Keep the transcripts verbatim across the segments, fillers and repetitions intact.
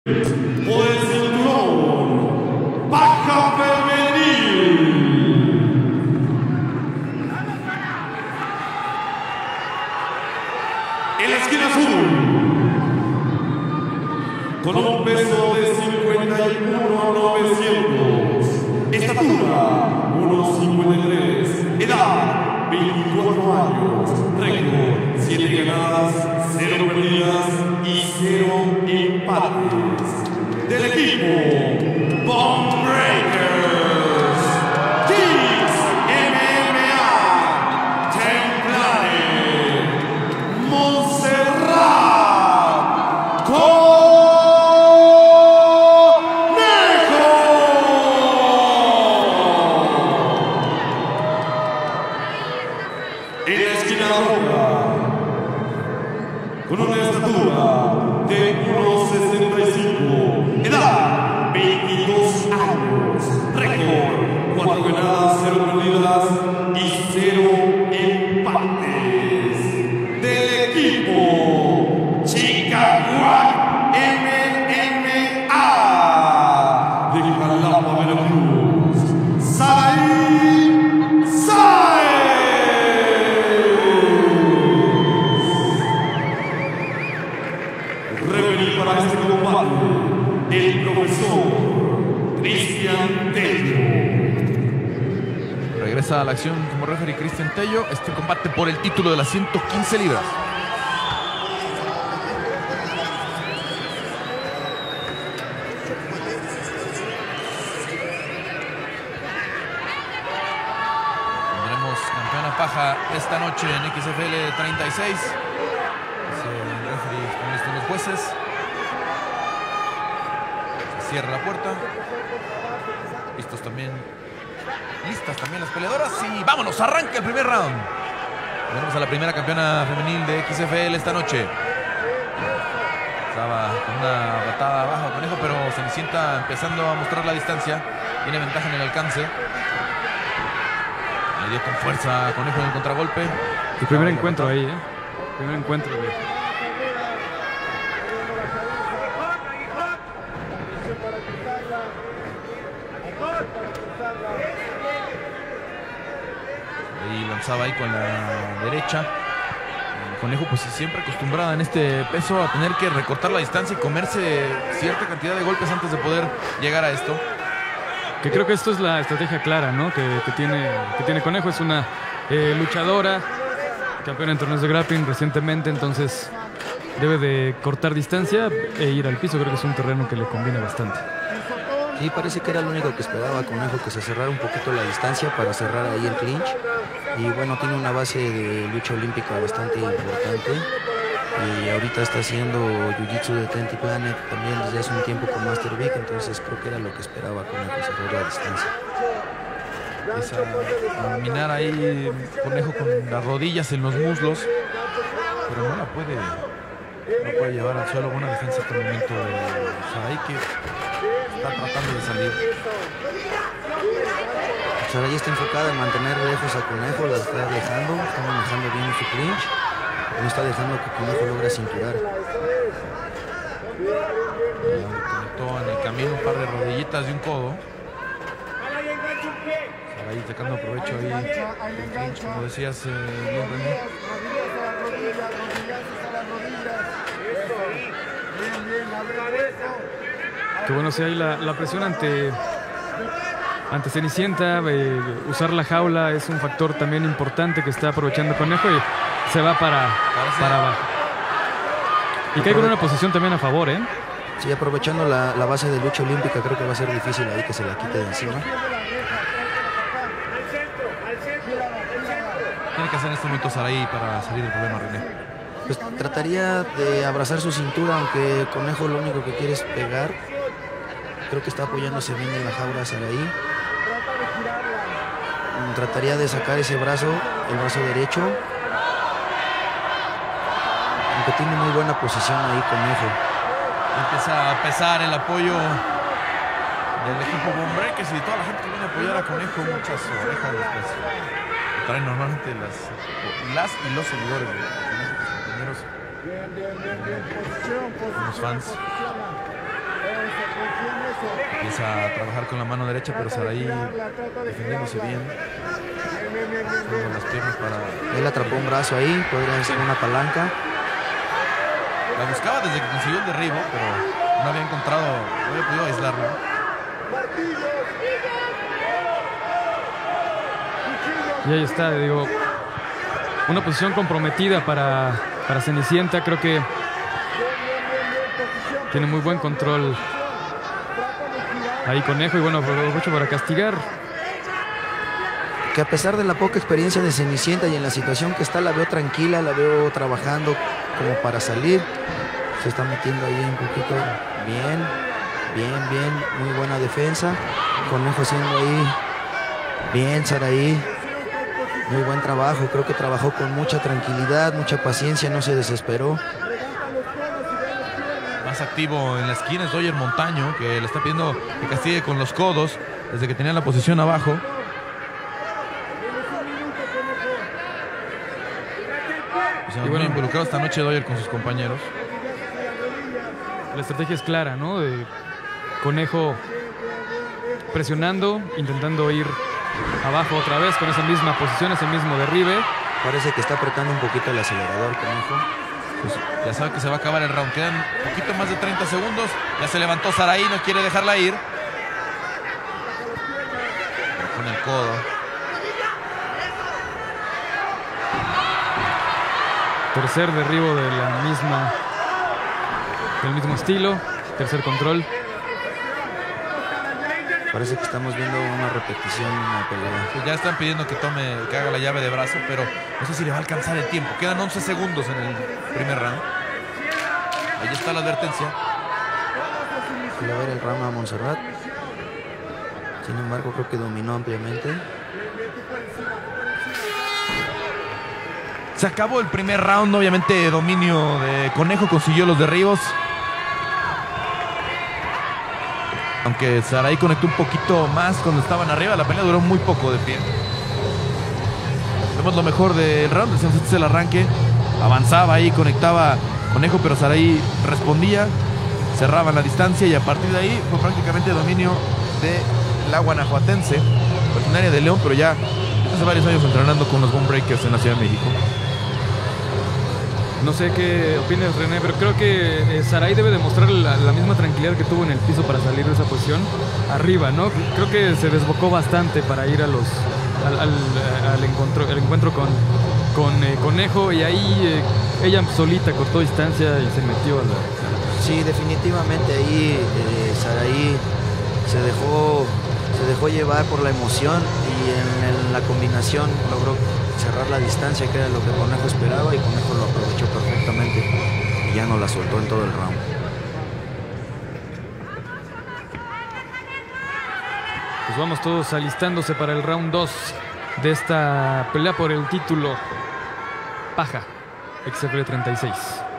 Por el cinturón baja femenil. En la esquina azul, con un peso de cincuenta y uno novecientos, estatura uno cincuenta y tres, edad veinticuatro años, récord siete ganadas, cero perdidas y cero empates. Del equipo Bone Breakers, Kings M M A, Templare, Montserrat Conejo. En la esquina roja, con una estatura de uno sesenta y cinco, edad veintidós años, récord cuatro ganadas, cero perdidas y cero empates. Del equipo Chicago M M A de Jalapa, Veracruz, Saraí Sáenz. Referee para este combate, el profesor Cristian Tello. Regresa a la acción como referee Cristian Tello. Este combate por el título de las ciento quince libras. Tendremos campeona paja esta noche en X F L treinta y seis. Es el referee con listos los jueces. Cierra la puerta. Listos también. Listas también las peleadoras. Y vámonos, arranca el primer round. Tenemos a la primera campeona femenil de X F L esta noche. Estaba con una patada abajo a Conejo, pero Cenicienta empezando a mostrar la distancia. Tiene ventaja en el alcance. Le dio con fuerza a Conejo en el contragolpe. El primer encuentro ahí, ¿eh? Primer encuentro, güey. Y lanzaba ahí con la derecha. El Conejo pues siempre acostumbrada en este peso a tener que recortar la distancia y comerse cierta cantidad de golpes antes de poder llegar a esto. Que creo que esto es la estrategia clara, ¿no? Que, que, tiene, que tiene Conejo. Es una eh, luchadora, campeona en torneos de grappling recientemente, entonces debe de cortar distancia e ir al piso. Creo que es un terreno que le conviene bastante. Sí, parece que era lo único que esperaba Conejo, que se cerrara un poquito la distancia para cerrar ahí el clinch. Y bueno, tiene una base de lucha olímpica bastante importante. Y ahorita está haciendo Jiu-Jitsu de Twenty Planet también desde hace un tiempo con Master Vic. Entonces creo que era lo que esperaba Conejo, cerrar la distancia. Empieza a dominar ahí Conejo con las rodillas en los muslos. Pero no la puede, no puede llevar al suelo. Buena defensa hasta el momento de Saraí, que está tratando de salir. Saraí está enfocada en mantener lejos a Conejo, la está alejando, está manejando bien su clinch, no está dejando que Conejo logre cinturar. Conectó en el camino un par de rodillitas de un codo. Saraí sacando provecho ahí del clinch, como decías, eh, bien, René. Que bueno, si hay la, la presión ante, ante Cenicienta, eh, usar la jaula es un factor también importante que está aprovechando Conejo y se va para, para abajo. Y cae con una posición también a favor, ¿eh? Sí, aprovechando la, la base de lucha olímpica, creo que va a ser difícil ahí que se la quite de encima. Tiene que hacer en este momento Saraí para salir del problema, René. Pues trataría de abrazar su cintura, aunque Conejo lo único que quiere es pegar. Creo que está apoyándose bien en la jaula Saraí. Trataría de sacar ese brazo, el brazo derecho. Aunque tiene muy buena posición ahí Conejo. Empieza a pesar el apoyo del equipo Bone Breakers y de toda la gente que viene a apoyar a Conejo. Muchas orejas después. Traen normalmente las, las y los seguidores de Conejo, sus compañeros, los fans. Empieza a trabajar con la mano derecha, pero Saraí defendiéndose bien. Con las piernas para... Él atrapó un brazo ahí, podría ser una palanca. La buscaba desde que consiguió el derribo, pero no había encontrado, no había podido aislarlo. Y ahí está, digo, una posición comprometida para, para Cenicienta. Creo que tiene muy buen control ahí Conejo, y bueno, aprovecho para castigar. Que a pesar de la poca experiencia de Cenicienta y en la situación que está, la veo tranquila, la veo trabajando como para salir. Se está metiendo ahí un poquito. Bien, bien, bien. Muy buena defensa. Conejo haciendo ahí. Bien, Saraí. Muy buen trabajo. Creo que trabajó con mucha tranquilidad, mucha paciencia. No se desesperó. Más activo en la esquina es Doyer Montaño, que le está pidiendo que castigue con los codos desde que tenía la posición abajo. O sea, y bueno, muy involucrado esta noche Doyer con sus compañeros. La estrategia es clara, ¿no? De Conejo presionando, intentando ir abajo otra vez con esa misma posición, ese mismo derribe. Parece que está apretando un poquito el acelerador, Conejo. Pues ya sabe que se va a acabar el round. Quedan un poquito más de treinta segundos. Ya se levantó Saraí, no quiere dejarla ir. Con el codo. Tercer derribo de la misma, del mismo estilo. Tercer control. Parece que estamos viendo una repetición en la pelea. Pues ya están pidiendo que tome, que haga la llave de brazo, pero no sé si le va a alcanzar el tiempo. Quedan once segundos en el primer round. Ahí está la advertencia. Quiere ver el round a Montserrat. Sin embargo, creo que dominó ampliamente. Se acabó el primer round, obviamente dominio de Conejo, consiguió los derribos. Aunque Saraí conectó un poquito más cuando estaban arriba, la pelea duró muy poco de pie. Vemos lo mejor del round, decíamos, este es el arranque. Avanzaba ahí, conectaba Conejo, pero Saraí respondía, cerraba la distancia y a partir de ahí fue prácticamente dominio de la guanajuatense, originaria de León, pero ya hace varios años entrenando con los Bone Breakers en la Ciudad de México. No sé qué opinas, René, pero creo que eh, Saraí debe demostrar la, la misma tranquilidad que tuvo en el piso para salir de esa posición arriba, ¿no? Creo que se desbocó bastante para ir a los al, al, al encuentro, el encuentro con, con eh, Conejo, y ahí eh, ella solita cortó distancia y se metió a la... Sí, definitivamente ahí eh, Saraí se dejó, se dejó llevar por la emoción y en, en la combinación logró cerrar la distancia, que era lo que Conejo esperaba, y Conejo lo aprovechó perfectamente y ya no la soltó en todo el round. Pues vamos todos alistándose para el round dos de esta pelea por el título. Paja, X F L treinta y seis.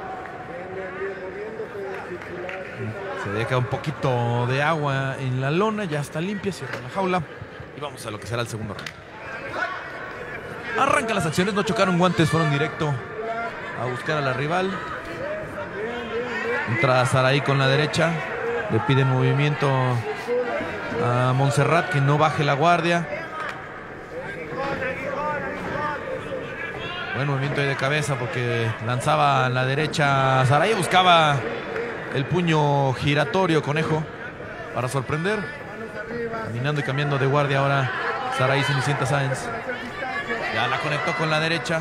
Se deja un poquito de agua en la lona, ya está limpia, cierra la jaula y vamos a lo que será el segundo round. Arrancan las acciones, no chocaron guantes, fueron directo a buscar a la rival. Entra Saraí con la derecha, le pide movimiento a Montserrat que no baje la guardia. Buen movimiento ahí de cabeza porque lanzaba a la derecha Saraí, buscaba el puño giratorio Conejo para sorprender. Caminando y cambiando de guardia ahora Saraí Cenicienta Sáenz. Ya la conectó con la derecha.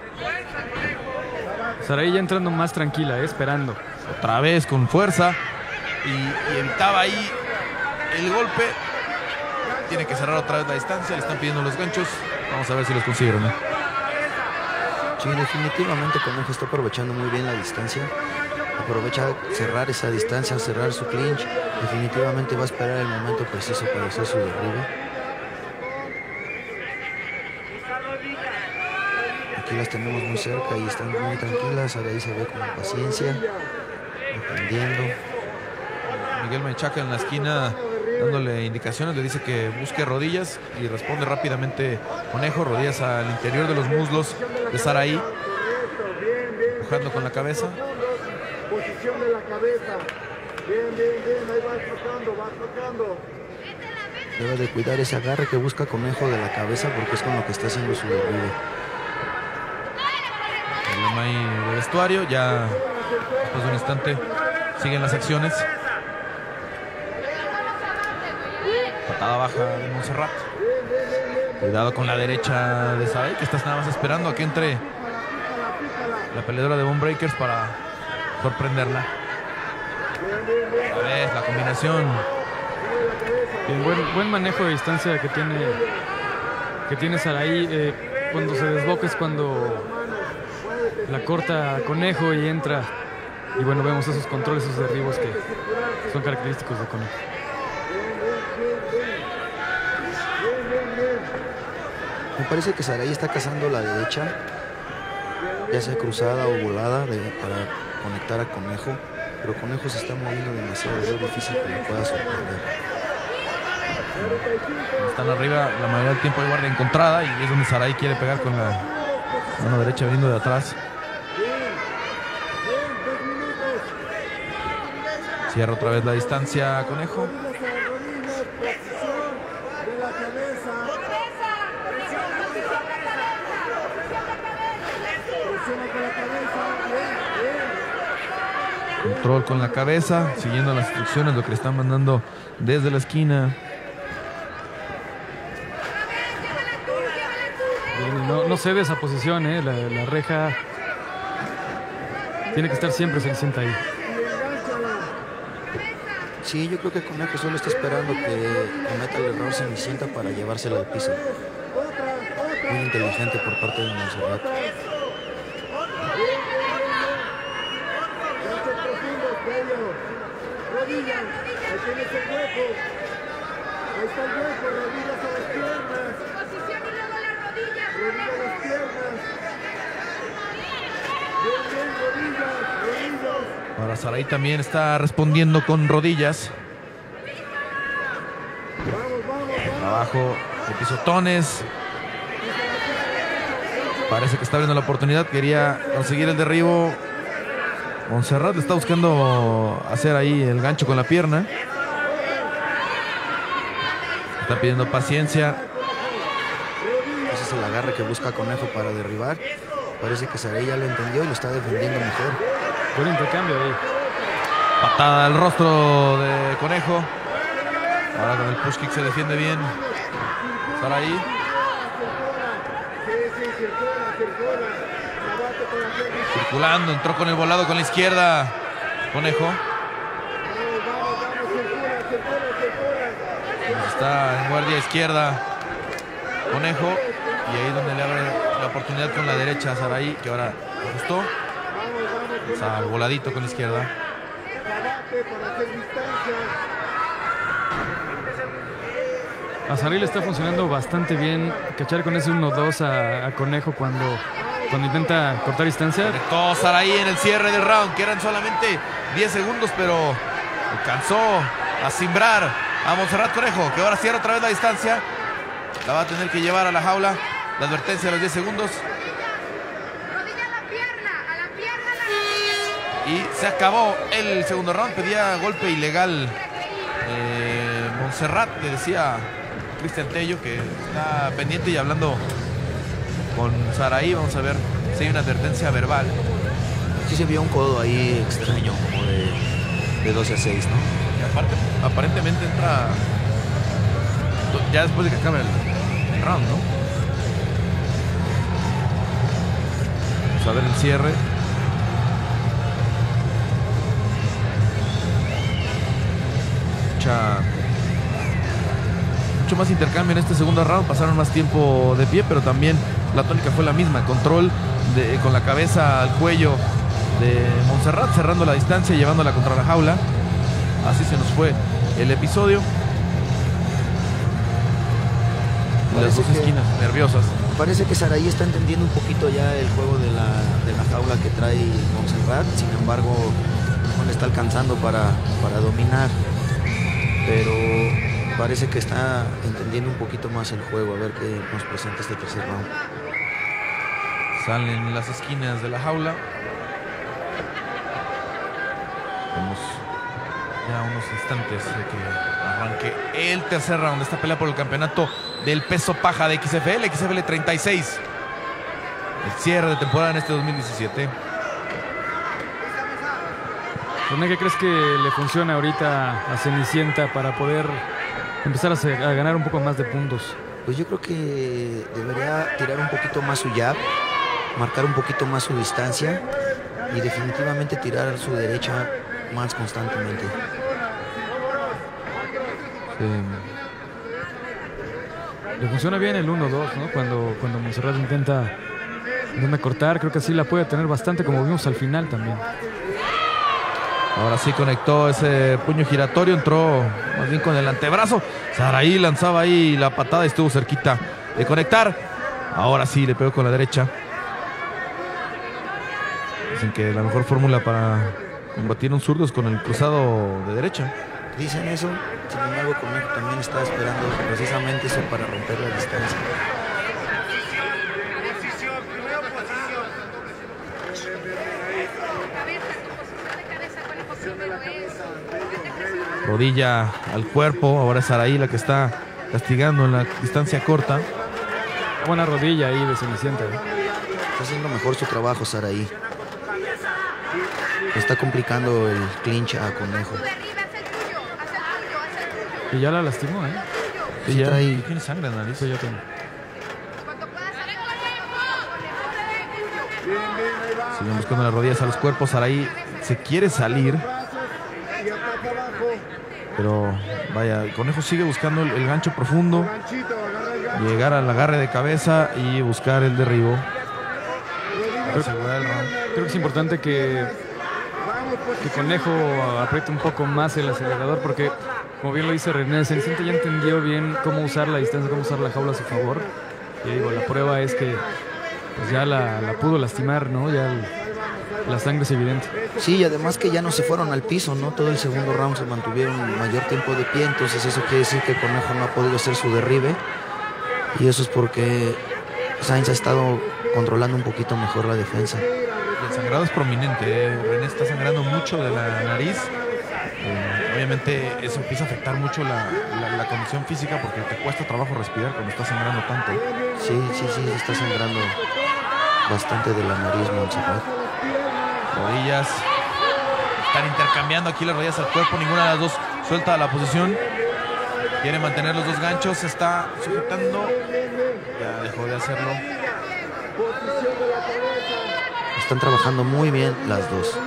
Saraí ya entrando más tranquila, eh, esperando. Otra vez con fuerza. Y, y evitaba ahí el golpe. Tiene que cerrar otra vez la distancia. Le están pidiendo los ganchos. Vamos a ver si los consiguieron, ¿eh? Sí, definitivamente Conejo está aprovechando muy bien la distancia. Aprovecha cerrar esa distancia, cerrar su clinch. Definitivamente va a esperar el momento preciso para hacer su derribe. Aquí las tenemos muy cerca y están muy tranquilas. Ahora ahí se ve con paciencia, aprendiendo. Miguel Menchaca en la esquina dándole indicaciones, le dice que busque rodillas y responde rápidamente Conejo, rodillas al interior de los muslos de Saraí, empujando con la cabeza. Posición de la cabeza. Bien, bien, bien, ahí vas tocando, vas tocando. Debe de cuidar ese agarre que busca Conejo de la cabeza porque es con lo que está haciendo su derribo. Problema ahí de vestuario, ya después de un instante siguen las acciones. Patada baja de Montserrat. Cuidado con la derecha de Saray, que estás nada más esperando a que entre la peleadora de Bone Breakers para sorprenderla. A ver, la combinación. Bien, buen, buen manejo de distancia que tiene que tiene Saray. Eh, cuando se desboca es cuando la corta Conejo y entra. Y bueno, vemos esos controles, esos derribos que son característicos de Conejo. Me parece que Saray está cazando la derecha, ya sea cruzada o volada, de, para conectar a Conejo, pero Conejo se está moviendo demasiado, es difícil que lo pueda sorprender. Están arriba, la mayoría del tiempo hay guardia encontrada y es donde Saray quiere pegar con la mano derecha viniendo de atrás. Cierra otra vez la distancia Conejo. Control con la cabeza, siguiendo las instrucciones, lo que le están mandando desde la esquina. Bien, no, no cede esa posición, ¿eh? la, la reja tiene que estar siempre Cenicienta ahí. Sí, yo creo que Conejo solo está esperando que cometa el error Cenicienta para llevársela al piso. Muy inteligente por parte de Montserrat. Rodillas, ahí tienes el hueco. Ahí está el hueco, rodillas a las piernas. Posición y luego las rodillas. Rodillas a las piernas. Bien, bien, rodillas, rodillas. Ahora Saray también está respondiendo con rodillas. Vamos, vamos, vamos. Abajo de pisotones. Parece que está abriendo la oportunidad. Quería conseguir el derribo. Montserrat le está buscando hacer ahí el gancho con la pierna. Está pidiendo paciencia. Ese es el agarre que busca Conejo para derribar. Parece que Saray ya lo entendió y lo está defendiendo mejor. Buen intercambio ahí. Patada al rostro de Conejo. Ahora con el push kick se defiende bien Saray. Sí, sí, circula, circula. Abate con la pierna. Circulando, entró con el volado con la izquierda Conejo. Vamos, vamos, vamos, circula, circula, circula. Está en guardia izquierda Conejo. Y ahí es donde le abre la oportunidad con la derecha a Saray, que ahora ajustó. Está al voladito con la izquierda. Abate para hacer distancia. A Saray le está funcionando bastante bien cachar con ese uno dos a, a Conejo cuando, cuando intenta cortar distancia. Conectó Saray en el cierre del round, que eran solamente diez segundos, pero alcanzó a cimbrar a Montserrat Conejo, que ahora cierra otra vez la distancia. La va a tener que llevar a la jaula. La advertencia a los diez segundos. Rodilla a la pierna, a la pierna, a la rodilla. Y se acabó el segundo round. Pedía golpe ilegal eh, Montserrat, que decía Cristian Tello, que está pendiente y hablando con Saray. Vamos a ver si hay una advertencia verbal. Sí se vio un codo ahí extraño, como de, de doce a seis, ¿no? Y aparte, aparentemente entra ya después de que acabe el, el round, ¿no? Vamos a ver el cierre. Mucha, mucho más intercambio en este segundo round. Pasaron más tiempo de pie, pero también la tónica fue la misma. Control de, con la cabeza al cuello de Montserrat, cerrando la distancia y llevándola contra la jaula. Así se nos fue el episodio. Las dos esquinas nerviosas. Parece que Saray está entendiendo un poquito ya el juego de la, de la jaula que trae Montserrat. Sin embargo, no le está alcanzando para, para dominar. Pero parece que está entendiendo un poquito más el juego. A ver qué nos presenta este tercer round. Salen las esquinas de la jaula. Vemos ya unos instantes de que arranque el tercer round de esta pelea por el campeonato del peso paja de X F L, X F L treinta y seis. El cierre de temporada en este dos mil diecisiete. René, ¿qué crees que le funciona ahorita a Cenicienta para poder empezar a, hacer, a ganar un poco más de puntos? Pues yo creo que debería tirar un poquito más su jab, marcar un poquito más su distancia y definitivamente tirar a su derecha más constantemente. Sí. Le funciona bien el uno dos, ¿no? Cuando, cuando Montserrat intenta, intenta cortar, creo que sí la puede tener bastante, como vimos al final también. Ahora sí conectó ese puño giratorio, entró más bien con el antebrazo. Saraí lanzaba ahí la patada y estuvo cerquita de conectar. Ahora sí le pegó con la derecha. Dicen que la mejor fórmula para combatir a un zurdo es con el cruzado de derecha. Dicen eso, sin embargo Conejo también estaba esperando precisamente eso para romper la distancia. Rodilla al cuerpo, ahora es Saraí la que está castigando en la distancia corta. Buena rodilla ahí de Cenicienta, ¿eh? Está haciendo mejor su trabajo Saraí. Está complicando el clinch a Conejo. Y ya la lastimó, ¿eh? Sí, Sí, ya trae- tiene sangre en la nariz. Sí, yo tengo. Siguen buscando las rodillas a los cuerpos. Saraí se quiere salir, Y ataca abajo. pero vaya, el Conejo sigue buscando el, el gancho profundo, Ganchito, agarra el gancho. llegar al agarre de cabeza y buscar el derribo. Rodilla, Para asegurar el round. Creo que es importante que, vamos, pues. que Conejo apriete un poco más el acelerador porque, como bien lo dice René, Cenicienta ya entendió bien cómo usar la distancia, cómo usar la jaula a su favor. Y digo, la prueba es que pues ya la, la pudo lastimar, ¿no? Ya el- la sangre es evidente. Sí, y además que ya no se fueron al piso, ¿no? Todo el segundo round se mantuvieron mayor tiempo de pie, entonces eso quiere decir que Conejo no ha podido hacer su derribe. Y eso es porque Sainz ha estado controlando un poquito mejor la defensa. El sangrado es prominente, ¿eh? René está sangrando mucho de la nariz. Eh, obviamente eso empieza a afectar mucho la, la- la condición física porque te cuesta trabajo respirar cuando estás sangrando tanto. Sí, sí, sí, está sangrando bastante de la nariz Montserrat. Rodillas. Están intercambiando aquí las rodillas al cuerpo. Ninguna de las dos suelta la posición. Quiere mantener los dos ganchos. Se está sujetando. Ya dejó de hacerlo. Están trabajando muy bien las dos.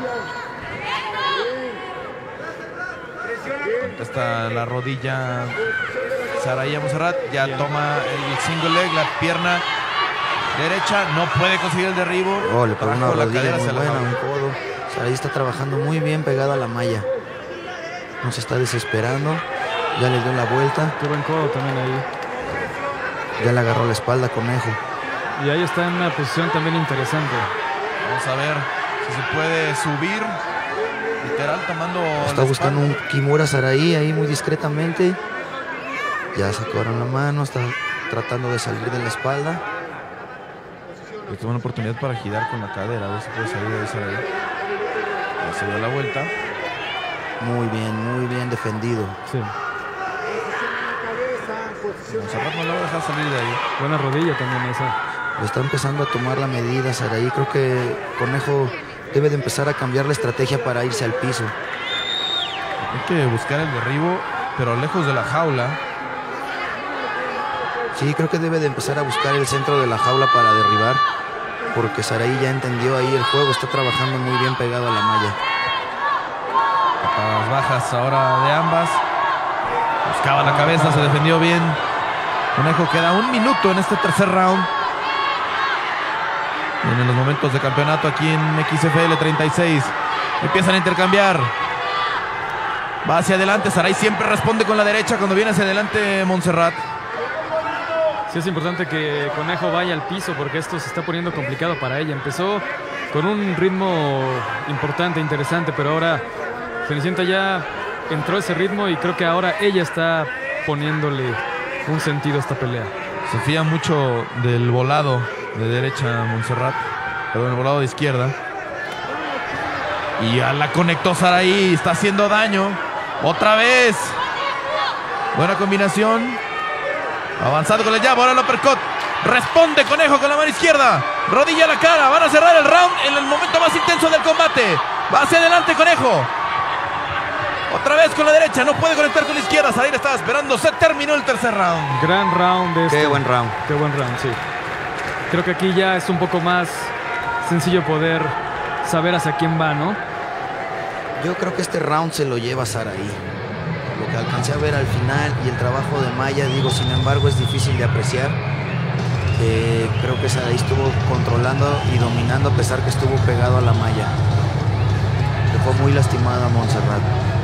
Contesta la rodilla Saraí a Montserrat. Ya toma el single leg, la pierna derecha. No puede conseguir el derribo. Oh, le pegó una Trajo la rodilla cadera muy hacia la buena, jaula. un codo. Saraí está trabajando muy bien pegada a la malla. No se está desesperando. Ya le dio la vuelta. Qué buen codo también ahí. Ya le agarró la espalda a Conejo. Y ahí está en una posición también interesante. Vamos a ver si se puede subir. Literal tomando. Está la buscando un espalda. Kimura Saraí ahí muy discretamente. Ya sacaron la mano. Está tratando de salir de la espalda. Le tuvo una oportunidad para girar con la cadera. A ver si puede salir de Saraí. Ya se dio la vuelta. Muy bien, muy bien defendido. Sí. Montserrat no lo va a dejar salir de ahí. Buena rodilla también esa. Le está empezando a tomar la medida Saraí. Creo que Conejo debe de empezar a cambiar la estrategia para irse al piso. Hay que buscar el derribo, pero lejos de la jaula. Sí, creo que debe de empezar a buscar el centro de la jaula para derribar. Porque Saraí ya entendió ahí el juego. Está trabajando muy bien pegado a la malla. Patadas bajas ahora de ambas. Buscaba la cabeza, se defendió bien. Conejo queda un minuto en este tercer round. Vienen los momentos de campeonato aquí en X F L treinta y seis. Empiezan a intercambiar. Va hacia adelante. Saraí siempre responde con la derecha cuando viene hacia adelante Montserrat. Sí es importante que Conejo vaya al piso porque esto se está poniendo complicado para ella. Empezó con un ritmo importante, interesante, pero ahora Cenicienta ya entró ese ritmo y creo que ahora ella está poniéndole un sentido a esta pelea. Se fía mucho del volado de derecha Montserrat, perdón, el volado de izquierda. Y ya la conectó Saraí, está haciendo daño. Otra vez. Buena combinación. Avanzando con el jab. Ahora el uppercut. Responde Conejo con la mano izquierda. Rodilla a la cara. Van a cerrar el round en el momento más intenso del combate. Va hacia adelante Conejo. Otra vez con la derecha. No puede conectar con la izquierda. Saray estaba esperando. Se terminó el tercer round. Gran round de este. Qué buen round. Qué buen round, sí. Creo que aquí ya es un poco más sencillo poder saber hacia quién va, ¿no? Yo creo que este round se lo lleva Saray. Lo que alcancé a ver al final y el trabajo de Maya, digo, sin embargo, es difícil de apreciar. Eh, creo que Saray estuvo controlando y dominando a pesar que estuvo pegado a la malla. Dejó muy lastimada a Montserrat.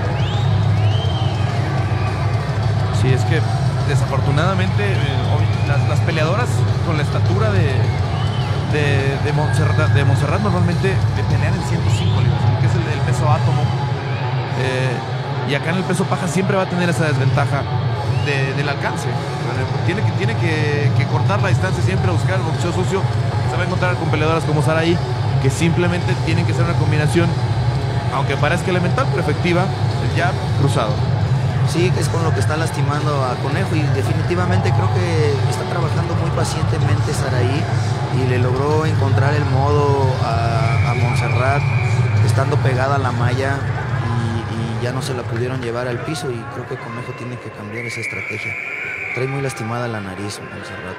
Sí, es que desafortunadamente eh, las, las peleadoras con la estatura de, de, de, Montserrat, de Montserrat normalmente pelean en ciento cinco libras, que es el, el peso átomo. Eh, y acá en el peso paja siempre va a tener esa desventaja de, del alcance. Tiene, que, tiene que, que cortar la distancia siempre, a buscar el boxeo sucio. Se va a encontrar con peleadoras como Saray, que simplemente tienen que hacer una combinación, aunque parezca elemental, pero efectiva, el jab cruzado. Sí, es con lo que está lastimando a Conejo y definitivamente creo que está trabajando muy pacientemente Saray y le logró encontrar el modo a, a Montserrat estando pegada a la malla y, y ya no se la pudieron llevar al piso y creo que Conejo tiene que cambiar esa estrategia. Trae muy lastimada la nariz Montserrat.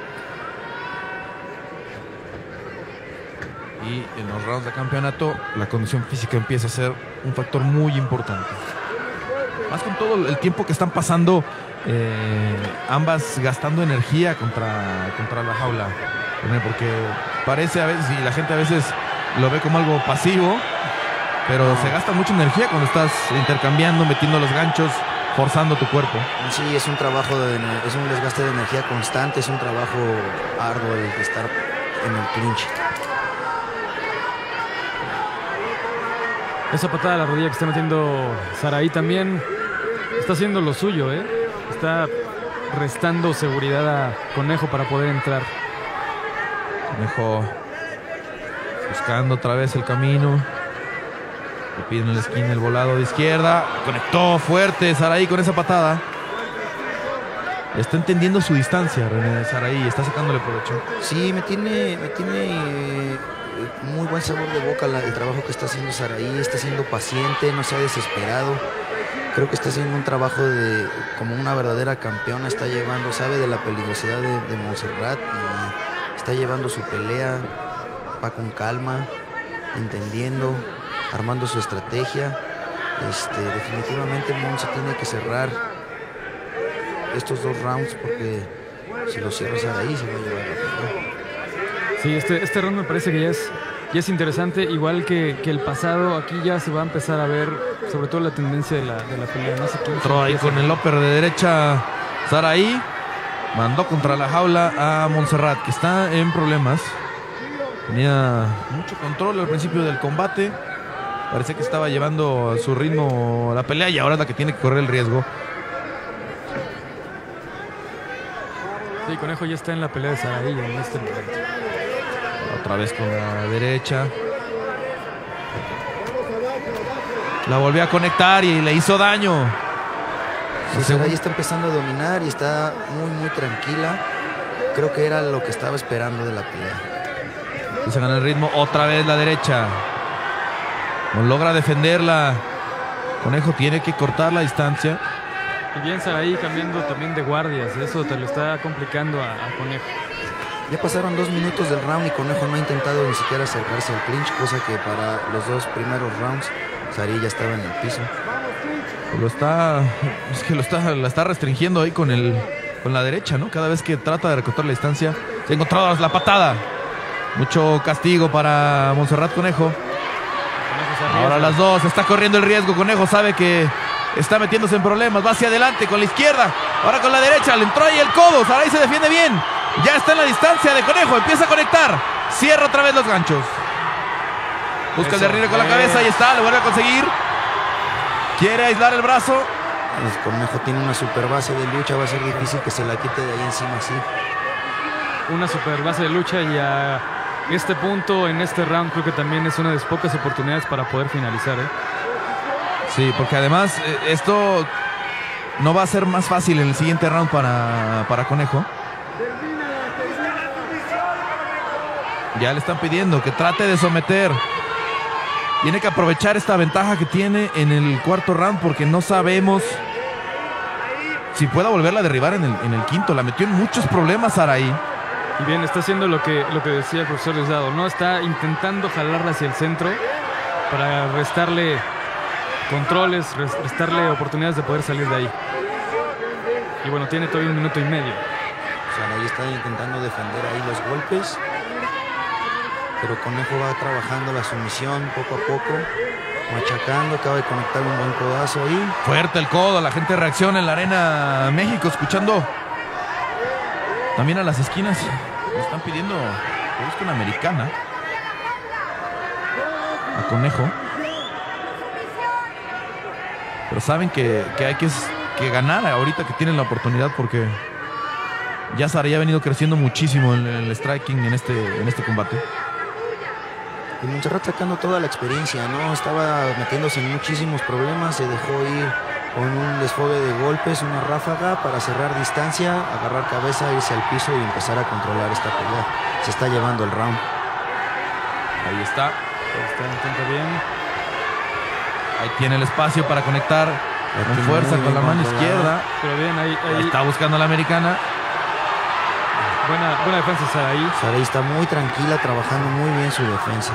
Y en los rounds de campeonato la condición física empieza a ser un factor muy importante. Más con todo el tiempo que están pasando, eh, ambas gastando energía contra, contra la jaula. Porque parece a veces, y la gente a veces lo ve como algo pasivo, pero se gasta mucha energía cuando estás intercambiando, metiendo los ganchos, forzando tu cuerpo. Sí, es un trabajo, de, es un desgaste de energía constante, es un trabajo arduo el de estar en el clinch. Esa patada a la rodilla que está metiendo Saray también está haciendo lo suyo, ¿eh? Está restando seguridad a Conejo para poder entrar. Conejo buscando otra vez el camino. Le piden en la esquina el volado de izquierda. Conectó fuerte Saray con esa patada. Está entendiendo su distancia, René Saray. Está sacándole provecho. Sí, me tiene, me tiene eh, muy buen sabor de boca la, el trabajo que está haciendo Saray. Está siendo paciente, no se ha desesperado. Creo que está haciendo un trabajo de como una verdadera campeona. Está llevando, sabe de la peligrosidad de, de Montserrat y está llevando su pelea. Va con calma, entendiendo, armando su estrategia. Este, definitivamente Mon se tiene que cerrar estos dos rounds porque si lo cierras ahí se va a llevar la pelea. Sí, este, este round me parece que ya es, ya es interesante, igual que, que el pasado. Aquí ya se va a empezar a ver sobre todo la tendencia de la, de la pelea. No sé quién entró ahí con el upper de derecha Saray. Mandó contra la jaula a Montserrat, que está en problemas. Tenía mucho control al principio del combate. Parece que estaba llevando a su ritmo la pelea y ahora es la que tiene que correr el riesgo. Sí, Conejo ya está en la pelea de Saray en este momento. Otra vez con la derecha. La volvió a conectar y le hizo daño. Sí, Saray está empezando a dominar y está muy muy tranquila. Creo que era lo que estaba esperando de la pelea. Y se gana el ritmo. Otra vez la derecha. No logra defenderla. Conejo tiene que cortar la distancia. Y bien Saray cambiando también de guardias. Eso te lo está complicando a, a Conejo. Ya pasaron dos minutos del round y Conejo no ha intentado ni siquiera acercarse al clinch, cosa que para los dos primeros rounds Saray ya estaba en el piso. Lo está, es que lo está, la está restringiendo ahí con el, con la derecha, ¿no? Cada vez que trata de recortar la distancia, se ha encontrado la patada. Mucho castigo para Montserrat Conejo. Ahora las dos, está corriendo el riesgo. Conejo sabe que está metiéndose en problemas. Va hacia adelante con la izquierda. Ahora con la derecha, le entró ahí el codo. Saray se defiende bien. Ya está en la distancia de Conejo. Empieza a conectar. Cierra otra vez los ganchos. Busca el derribe con la cabeza. Ahí está, lo vuelve a conseguir. Quiere aislar el brazo. El Conejo tiene una super base de lucha. Va a ser difícil que se la quite de ahí encima así. Una super base de lucha y a este punto, en este round, creo que también es una de las pocas oportunidades para poder finalizar, ¿eh? Sí, porque además eh, esto no va a ser más fácil en el siguiente round para, para Conejo. Ya le están pidiendo que trate de someter. Tiene que aprovechar esta ventaja que tiene en el cuarto round porque no sabemos si pueda volverla a derribar en el, en el quinto. La metió en muchos problemas Saraí. Y bien, está haciendo lo que, lo que decía el profesor Diosdado, ¿no? Está intentando jalarla hacia el centro para restarle controles, restarle oportunidades de poder salir de ahí. Y bueno, tiene todavía un minuto y medio. Saraí está intentando defender ahí los golpes, pero Conejo va trabajando la sumisión poco a poco, machacando, acaba de conectar un buen codazo ahí. Fuerte el codo, la gente reacciona en la Arena México, escuchando también a las esquinas. Le están pidiendo que busque una americana a Conejo. Pero saben que, que hay que, que ganar ahorita que tienen la oportunidad porque ya Saraí ha venido creciendo muchísimo en el striking en este, en este combate. Y Montserrat sacando toda la experiencia, ¿no? Estaba metiéndose en muchísimos problemas, se dejó ir con un desfogue de golpes, una ráfaga para cerrar distancia, agarrar cabeza, irse al piso y empezar a controlar esta pelea. Se está llevando el round. Ahí está. Está intenta bien. Ahí tiene el espacio para conectar con fuerza con la mano izquierda. Pero bien, ahí, ahí. Ahí está buscando a la americana. Buena, buena defensa Saraí. Saraí está muy tranquila, trabajando muy bien su defensa.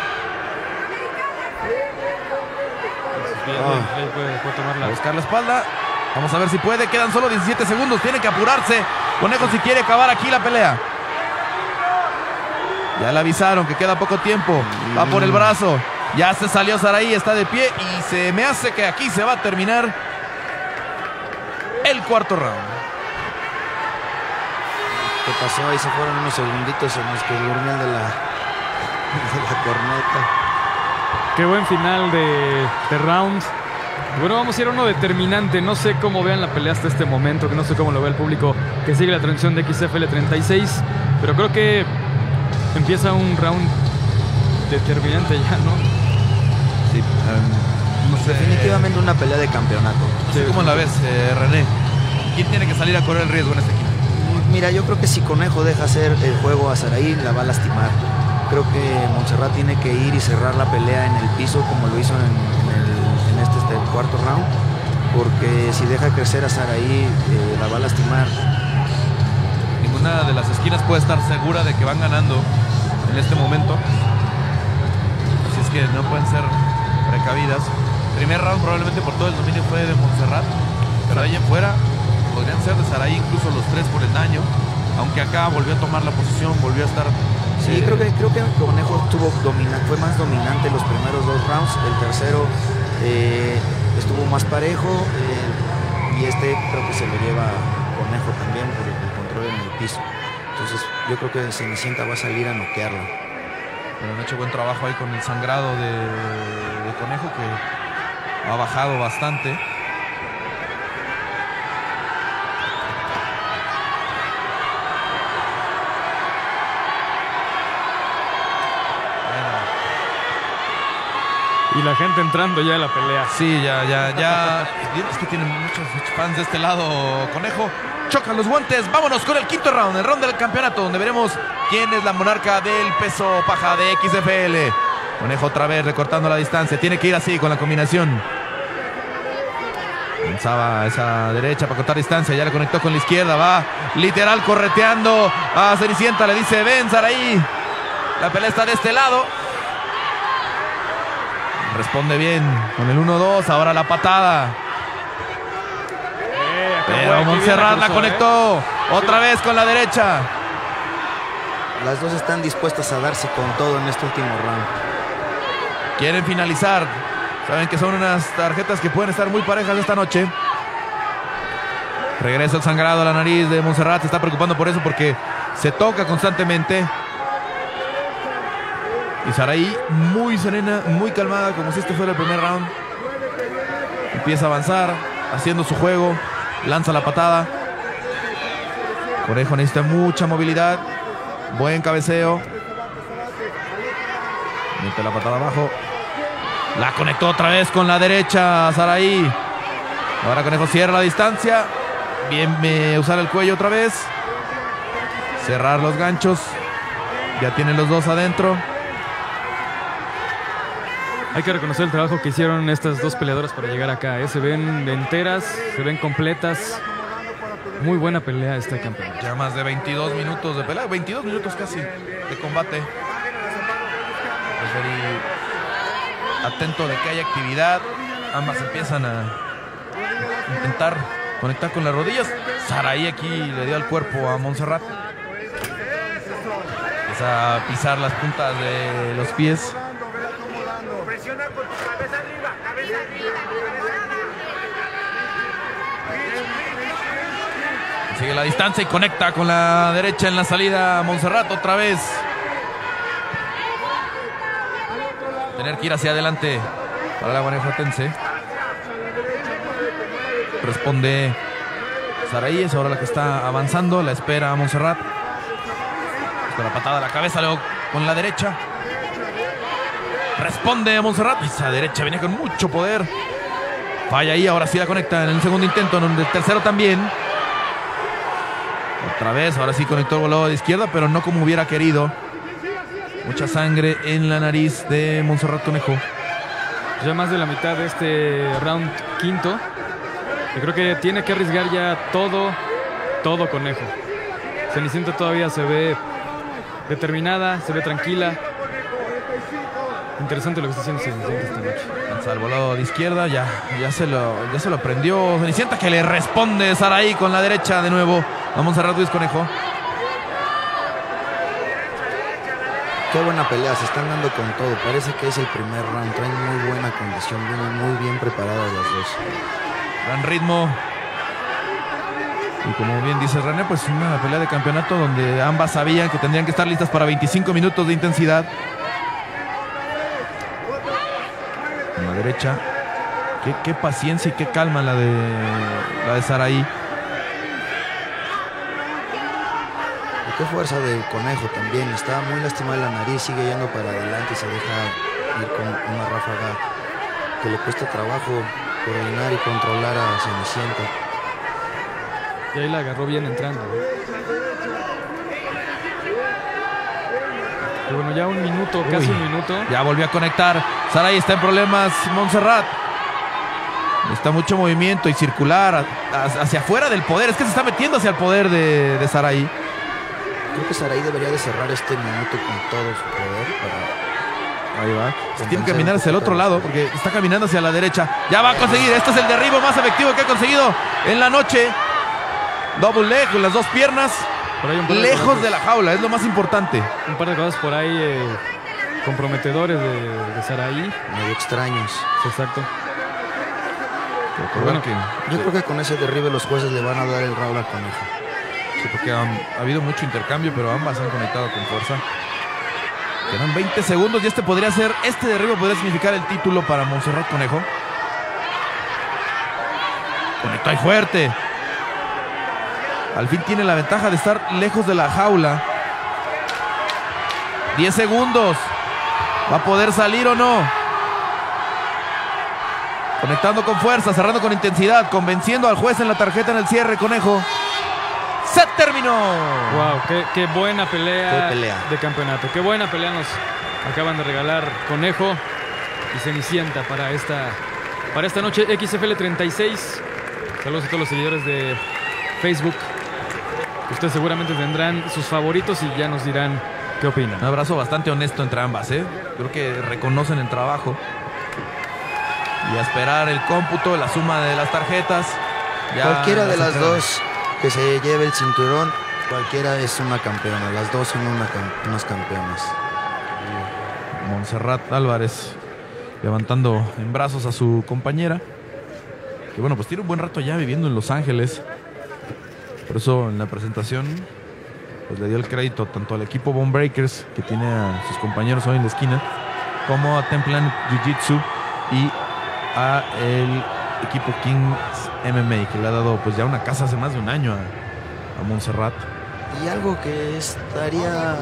Bien, Oh. bien, ahí puede, puede tomarla. A buscar la espalda. Vamos a ver si puede. Quedan solo diecisiete segundos. Tiene que apurarse. Conejo si quiere acabar aquí la pelea. Ya le avisaron que queda poco tiempo. Va por el brazo. Ya se salió Saraí. Está de pie. Y se me hace que aquí se va a terminar el cuarto round. ¿Qué pasó? Ahí se fueron unos segunditos en los que durmió el de la, de la corneta. Qué buen final de, de round. Bueno, vamos a ir a uno determinante. No sé cómo vean la pelea hasta este momento, que no sé cómo lo ve el público que sigue la transmisión de X F L treinta y seis. Pero creo que empieza un round determinante ya, ¿no? Sí, um, no sé. Definitivamente una pelea de campeonato. No sé cómo la ves, eh, René. ¿Quién tiene que salir a correr el riesgo en este equipo? Mira, yo creo que si Conejo deja hacer el juego a Saraí, la va a lastimar. Creo que Montserrat tiene que ir y cerrar la pelea en el piso como lo hizo en, en, el, en este, este cuarto round, porque si deja crecer a Saraí, eh, la va a lastimar. Ninguna de las esquinas puede estar segura de que van ganando en este momento. Así es que no pueden ser precavidas. Primer round probablemente por todo el dominio fue de Montserrat, pero ahí en fuera podrían ser de Saraí incluso los tres por el daño, aunque acá volvió a tomar la posición, volvió a estar. Sí, eh, creo que creo que Conejo tuvo domina, fue más dominante los primeros dos rounds. El tercero eh, estuvo más parejo eh, y este creo que se lo lleva Conejo también por el, el control en el piso. Entonces yo creo que Cenicienta va a salir a noquearlo. Pero han hecho buen trabajo ahí con el sangrado de, de Conejo, que ha bajado bastante. Y la gente entrando ya a la pelea. Sí, ya, ya, ya. Es que tienen muchos, muchos fans de este lado, Conejo. Chocan los guantes. Vámonos con el quinto round, el round del campeonato, donde veremos quién es la monarca del peso paja de X F L. Conejo otra vez recortando la distancia. Tiene que ir así con la combinación. Pensaba esa derecha para cortar distancia. Ya le conectó con la izquierda. Va literal correteando a Cenicienta. Le dice, ven, Saraí. La pelea está de este lado. Responde bien con el uno dos. Ahora la patada. Eh, Pero Montserrat la conectó. ¿eh? Otra vez con la derecha. Las dos están dispuestas a darse con todo en este último round. Quieren finalizar. Saben que son unas tarjetas que pueden estar muy parejas esta noche. Regresa el sangrado a la nariz de Montserrat. Se está preocupando por eso porque se toca constantemente. Y Saraí muy serena, muy calmada, como si este fuera el primer round. Empieza a avanzar, haciendo su juego. Lanza la patada. Conejo necesita mucha movilidad. Buen cabeceo. Mete la patada abajo. La conectó otra vez con la derecha Saraí. Ahora Conejo cierra la distancia. Bien eh, usar el cuello otra vez. Cerrar los ganchos. Ya tienen los dos adentro. Hay que reconocer el trabajo que hicieron estas dos peleadoras para llegar acá. ¿eh? Se ven enteras, se ven completas. Muy buena pelea esta campeonato. Ya más de veintidós minutos de pelea. veintidós minutos casi de combate. Very atento de que haya actividad. Ambas empiezan a intentar conectar con las rodillas. Saraí aquí le dio al cuerpo a Montserrat. Empieza a pisar las puntas de los pies. Presiona con tu cabeza arriba, cabeza arriba. Sigue la distancia y conecta con la derecha en la salida Montserrat otra vez. Tener que ir hacia adelante para la guanajuatense. Responde Saraí, es ahora la que está avanzando. La espera a Montserrat. Con la patada a la cabeza, luego con la derecha. Responde Montserrat. Esa derecha viene con mucho poder. Falla ahí, ahora sí la conecta en el segundo intento, en el tercero también. Otra vez, ahora sí conectó el volado de izquierda, pero no como hubiera querido. Mucha sangre en la nariz de Montserrat Conejo. Ya más de la mitad de este round quinto. Yo creo que tiene que arriesgar ya todo, todo Conejo. Cenicienta todavía se ve determinada, se ve tranquila. Interesante lo que está haciendo Cenicienta esta noche. Lanza el volado de izquierda, ya, ya, se lo, ya se lo aprendió Cenicienta, que le responde Saraí con la derecha de nuevo a Montserrat Ruiz Conejo. Qué buena pelea, se están dando con todo. Parece que es el primer round, traen muy buena condición, vienen muy bien preparadas las dos. Gran ritmo. Y como bien dice René, pues una pelea de campeonato donde ambas sabían que tendrían que estar listas para veinticinco minutos de intensidad. En la derecha. Qué, qué paciencia y qué calma la de, la de Saraí. Qué fuerza del Conejo también. Está muy lastimada la nariz, sigue yendo para adelante y se deja ir con una ráfaga que le cuesta trabajo coordinar y controlar a Cenicienta. Y ahí la agarró bien entrando. ¿eh? Y bueno, ya un minuto, Uy, casi un minuto. Ya volvió a conectar. Saraí está en problemas. Montserrat. Está mucho movimiento y circular a, a, hacia afuera del poder. Es que se está metiendo hacia el poder de, de Saraí. Creo que Saraí debería de cerrar este minuto con todo su poder para... Ahí va. Se tiene que caminar hacia el otro lado porque está caminando hacia la derecha. Ya va a conseguir. Este es el derribo más efectivo que ha conseguido en la noche. Double leg con las dos piernas. Por ahí un par de lejos cosas, de la jaula. Es lo más importante. un par de cosas por ahí eh, comprometedores de, de Saraí. medio extraños. Exacto. Bueno, que, Yo creo que con ese derribe los jueces le van a dar el round al Conejo. sí, porque ha, ha habido mucho intercambio, pero ambas han conectado con fuerza. Quedan veinte segundos y este podría ser, este derribo podría significar el título para Montserrat Conejo. Conectó ahí fuerte. Al fin tiene la ventaja de estar lejos de la jaula. diez segundos. ¿Va a poder salir o no? Conectando con fuerza, cerrando con intensidad, convenciendo al juez en la tarjeta en el cierre, Conejo. ¡Se terminó! Wow, qué, qué buena pelea, Qué pelea. de campeonato. Qué buena pelea nos acaban de regalar Conejo y Cenicienta para esta, para esta noche. X F L treinta y seis. Saludos a todos los seguidores de Facebook. Ustedes seguramente tendrán sus favoritos y ya nos dirán qué opinan. Un abrazo bastante honesto entre ambas, ¿eh? Creo que reconocen el trabajo. Y a esperar el cómputo, la suma de las tarjetas. Ya Cualquiera de las entregan. dos que se lleve el cinturón, cualquiera es una campeona. Las dos son una cam- unas campeonas. Montserrat Álvarez levantando en brazos a su compañera. Que bueno, pues tiene un buen rato ya viviendo en Los Ángeles. Por eso en la presentación pues le dio el crédito tanto al equipo Bone Breakers, que tiene a sus compañeros hoy en la esquina, como a Templan Jiu-Jitsu y a el equipo Kings M M A, que le ha dado pues ya una casa hace más de un año a, a Montserrat. Y algo que estaría...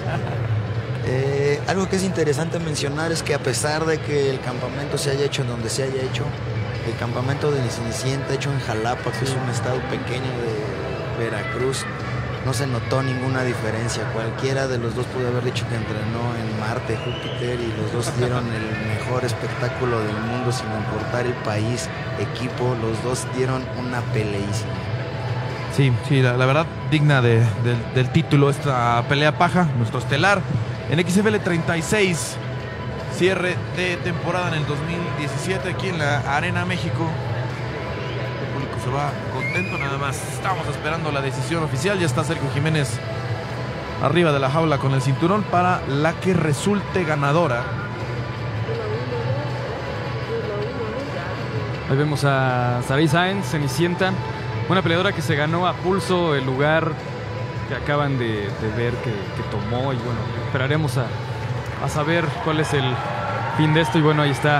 Eh, algo que es interesante mencionar es que a pesar de que el campamento se haya hecho en donde se haya hecho, el campamento de Cenicienta hecho en Jalapa, que es un estado pequeño de Veracruz, no se notó ninguna diferencia. Cualquiera de los dos pudo haber dicho que entrenó en Marte, Júpiter, y los dos dieron el mejor espectáculo del mundo sin importar el país, equipo. Los dos dieron una peleísima. Sí, sí, la, la verdad, digna de, de, del título esta pelea paja, nuestro estelar. En X F L treinta y seis, cierre de temporada en el dos mil diecisiete aquí en la Arena México. El público se va contento, nada más estamos esperando la decisión oficial. Ya está Sergio Jiménez arriba de la jaula con el cinturón para la que resulte ganadora. Ahí vemos a Saray Sáenz, Cenicienta, una peleadora que se ganó a pulso el lugar que acaban de, de ver que, que tomó, y bueno, esperaremos a, a saber cuál es el fin de esto. Y bueno, ahí está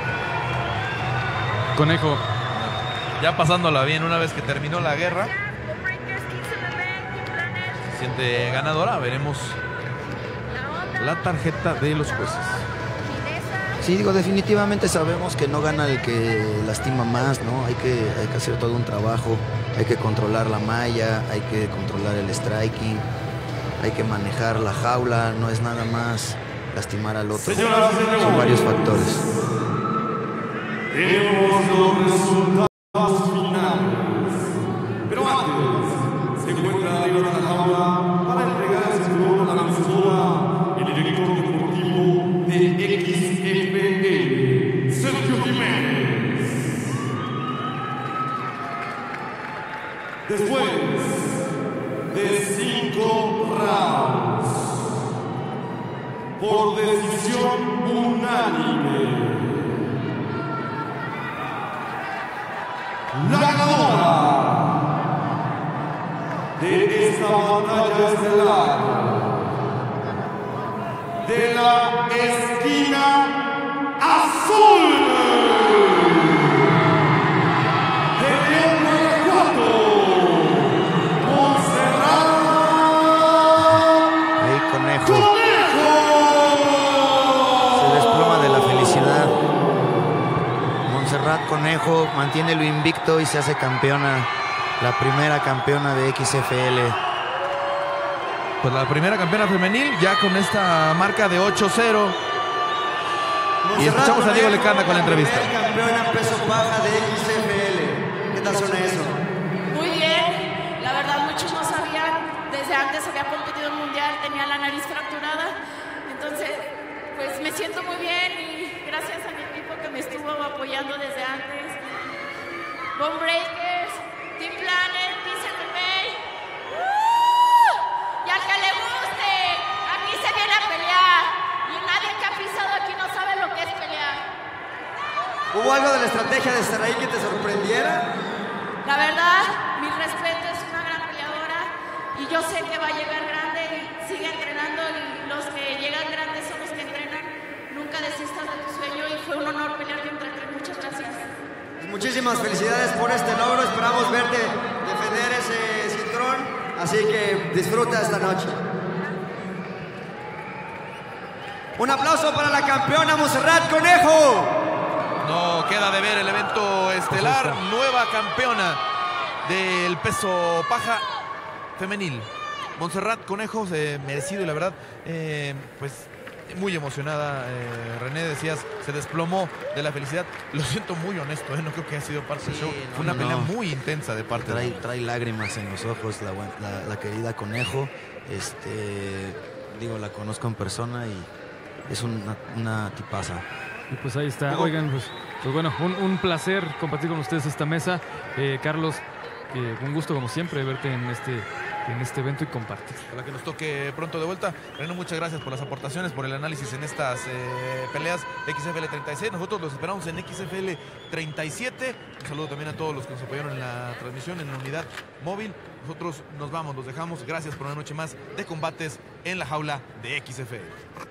Conejo ya pasándola bien una vez que terminó la guerra. Se siente ganadora. Veremos la tarjeta de los jueces. Sí, digo, definitivamente sabemos que no gana el que lastima más, ¿no? Hay que, hay que hacer todo un trabajo, hay que controlar la malla, hay que controlar el striking, hay que manejar la jaula, no es nada más lastimar al otro. Son varios factores. Tenemos los resultados finales. Pero antes, se encuentra arriba de la jaula para entregar el cinturón a la vencedora, el director deportivo de X F L, Sergio Jiménez. Después de cinco rounds, por decisión unánime, la ganadora de esta batalla estelar de la esquina azul de León, Guanajuato, Montserrat Ahí Conejo Conejo. se desploma de la felicidad. Montserrat Conejo mantiene lo invicto y se hace campeona, la primera campeona de X F L. Pues la primera campeona femenil ya con esta marca de ocho cero. Y escuchamos a Diego Lecanda con la entrevista. Campeona peso paja de X F L. ¿Qué tal suena eso? Muy bien, la verdad muchos no sabían, desde antes había competido en mundial, tenía la nariz fracturada, entonces pues me siento muy bien y gracias a mi equipo que me estuvo apoyando desde antes. Bone Breakers, Team Planet, Dice M M A. ¡Uh! Y al que le guste, aquí se viene a pelear y nadie que ha pisado aquí no sabe lo que es pelear. ¿Hubo algo de la estrategia de Saray que te sorprendiera? La verdad, mi respeto, es una gran peleadora y yo sé que va a llegar grande y sigue entrenando, y los que llegan grandes son los que entrenan. Nunca desistas de tu sueño y fue un honor pelear contra ti. Muchas gracias. Pues muchísimas felicidades por este logro. Esperamos verte defender ese cinturón. Así que disfruta esta noche. Un aplauso para la campeona Montserrat Conejo. No queda de ver el evento estelar. Nueva campeona del peso paja femenil, Montserrat Conejo, eh, merecido, y la verdad, eh, pues muy emocionada. eh, René, decías, se desplomó de la felicidad. Lo siento muy honesto, eh, no creo que haya sido parte del Sí, show. no, Fue una no, pelea no. muy intensa de parte Trae, de trae lágrimas en los ojos la, buen- la, la querida Conejo. Este, digo, la conozco en persona y es una, una tipaza. Y pues ahí está. Oigan, pues, pues bueno, un, un placer compartir con ustedes esta mesa. Eh, Carlos, eh, un gusto como siempre verte en este, en este evento y compartir. Ojalá que nos toque pronto de vuelta. René, muchas gracias por las aportaciones, por el análisis en estas eh, peleas de X F L treinta y seis. Nosotros los esperamos en X F L treinta y siete. Un saludo también a todos los que nos apoyaron en la transmisión, en la unidad móvil. Nosotros nos vamos, los dejamos. Gracias por una noche más de combates en la jaula de X F L.